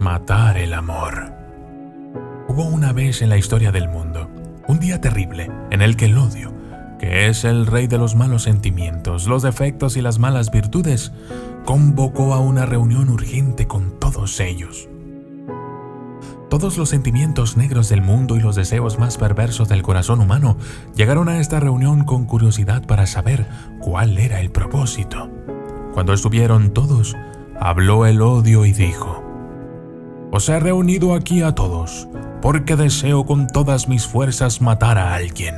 Matar el amor. Hubo una vez en la historia del mundo un día terrible en el que el odio, que es el rey de los malos sentimientos, los defectos y las malas virtudes, convocó a una reunión urgente con todos ellos. Todos los sentimientos negros del mundo y los deseos más perversos del corazón humano llegaron a esta reunión con curiosidad para saber cuál era el propósito. Cuando estuvieron todos, habló el odio y dijo: «Os he reunido aquí a todos, porque deseo con todas mis fuerzas matar a alguien».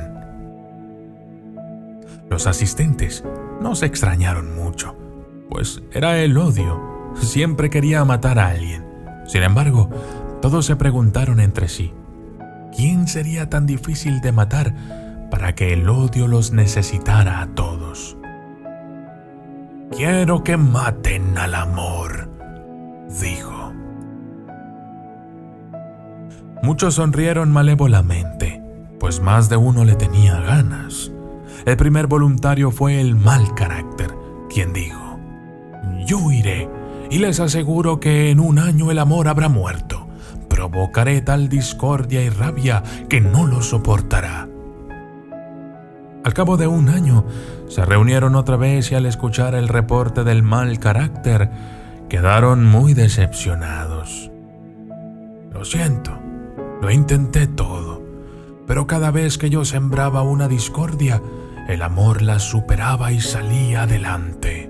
Los asistentes no se extrañaron mucho, pues era el odio, siempre quería matar a alguien. Sin embargo, todos se preguntaron entre sí, ¿quién sería tan difícil de matar para que el odio los necesitara a todos? «Quiero que maten al amor», dijo. Muchos sonrieron malévolamente, pues más de uno le tenía ganas. El primer voluntario fue el mal carácter, quien dijo: «Yo iré, y les aseguro que en un año el amor habrá muerto. Provocaré tal discordia y rabia que no lo soportará». Al cabo de un año, se reunieron otra vez y al escuchar el reporte del mal carácter, quedaron muy decepcionados. «Lo siento, lo intenté todo, pero cada vez que yo sembraba una discordia, el amor la superaba y salía adelante».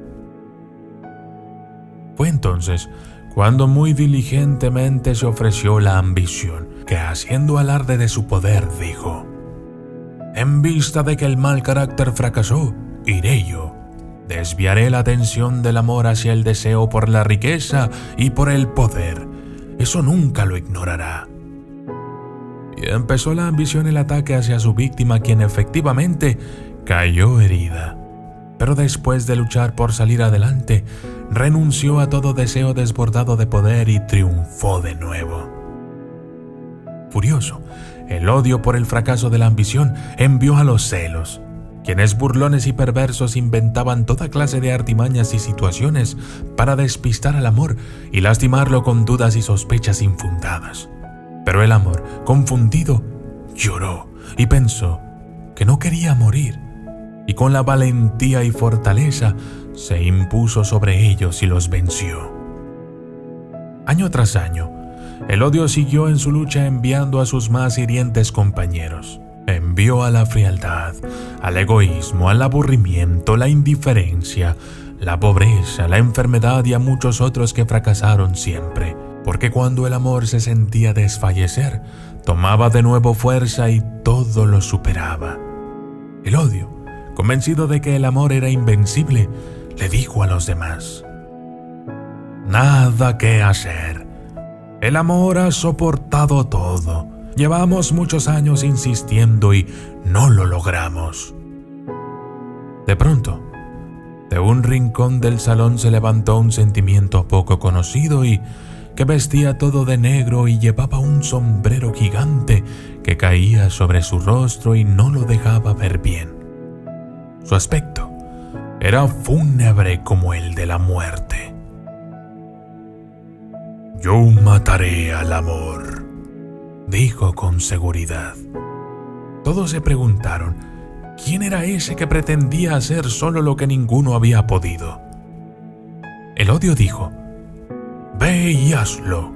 Fue entonces cuando muy diligentemente se ofreció la ambición, que haciendo alarde de su poder dijo: «En vista de que el mal carácter fracasó, iré yo. Desviaré la atención del amor hacia el deseo por la riqueza y por el poder. Eso nunca lo ignorará». Y empezó la ambición el ataque hacia su víctima, quien efectivamente cayó herida. Pero después de luchar por salir adelante, renunció a todo deseo desbordado de poder y triunfó de nuevo. Furioso, el odio por el fracaso de la ambición envió a los celos, quienes burlones y perversos inventaban toda clase de artimañas y situaciones para despistar al amor y lastimarlo con dudas y sospechas infundadas. Pero el amor, confundido, lloró y pensó que no quería morir, y con la valentía y fortaleza se impuso sobre ellos y los venció. Año tras año, el odio siguió en su lucha enviando a sus más hirientes compañeros. Envió a la frialdad, al egoísmo, al aburrimiento, la indiferencia, la pobreza, la enfermedad y a muchos otros que fracasaron siempre, porque cuando el amor se sentía desfallecer, tomaba de nuevo fuerza y todo lo superaba. El odio, convencido de que el amor era invencible, le dijo a los demás: «Nada que hacer. El amor ha soportado todo. Llevamos muchos años insistiendo y no lo logramos». De pronto, de un rincón del salón se levantó un sentimiento poco conocido y que vestía todo de negro y llevaba un sombrero gigante que caía sobre su rostro y no lo dejaba ver bien. Su aspecto era fúnebre como el de la muerte. «Yo mataré al amor», dijo con seguridad. Todos se preguntaron quién era ese que pretendía hacer solo lo que ninguno había podido. El odio dijo: «Ve y hazlo».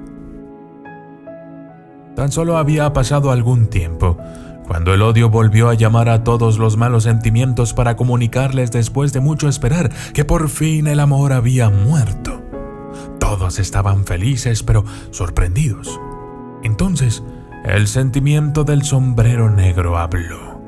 Tan solo había pasado algún tiempo cuando el odio volvió a llamar a todos los malos sentimientos para comunicarles, después de mucho esperar, que por fin el amor había muerto. Todos estaban felices pero sorprendidos. Entonces, el sentimiento del sombrero negro habló: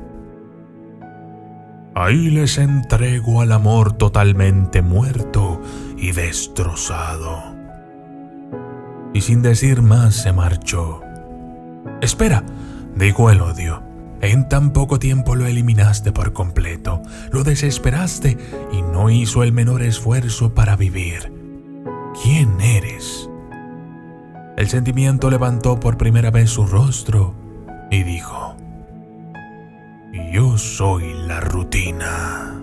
«Ahí les entrego al amor totalmente muerto y destrozado». Y sin decir más se marchó. «Espera», dijo el odio, «en tan poco tiempo lo eliminaste por completo, lo desesperaste y no hizo el menor esfuerzo para vivir. ¿Quién eres?». El sentimiento levantó por primera vez su rostro y dijo: «Yo soy la rutina».